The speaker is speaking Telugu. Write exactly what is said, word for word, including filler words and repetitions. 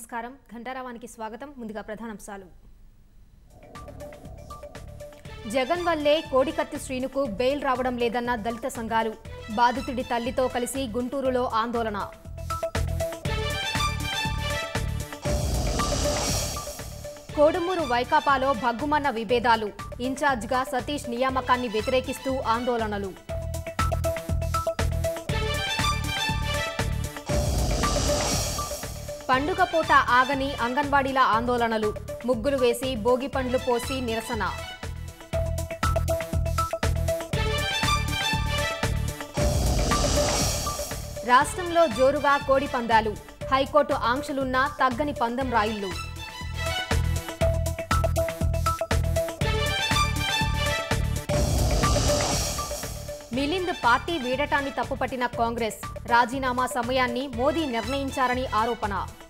నమస్కారం ఘంటారావానికి స్వాగతం. ముందుగా ప్రధానాంశాలు. జగన్ వల్లే కోడికత్తి శ్రీనుకు బెయిల్ రావడం లేదన్న దళిత సంఘాలు. బాధితుడి తల్లితో కలిసి గుంటూరులో ఆందోళన. కోడుమూరు వైకాపాలో భగ్గుమన్న విభేదాలు. ఇన్ఛార్జిగా సతీష్ నియామకాన్ని వ్యతిరేకిస్తూ ఆందోళనలు. పండుగ పూట ఆగని అంగన్వాడీల ఆందోళనలు. ముగ్గులు వేసి భోగి పండ్లు పోసి నిరసన. రాష్ట్రంలో జోరుగా కోడి పందాలు. హైకోర్టు ఆంక్షలున్నా తగ్గని పందెం రాయిళ్లు. మిలింద్ పార్టీ వీడటాన్ని తప్పుపట్టిన కాంగ్రెస్. రాజీనామా సమయాన్ని మోదీ నిర్ణయించారని ఆరోపణ.